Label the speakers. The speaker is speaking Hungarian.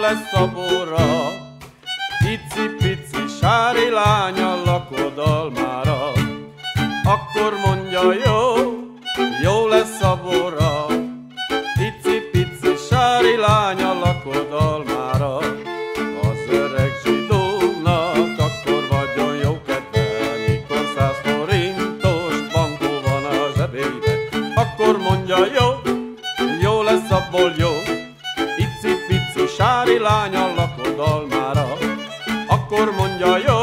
Speaker 1: lesz a bora. Icipici sári lány a lakodalmára, akkor mondja jó, jó lesz a bora. Icipici sári lány a lakodalmára, az öreg zsidónak akkor vagyon jó kedve, mikor 100 forintos bankó van a zsebébe. Akkor mondja jó, jó lesz abból jó. Icipici sári lány a lakodalmára, akkor mondja jó,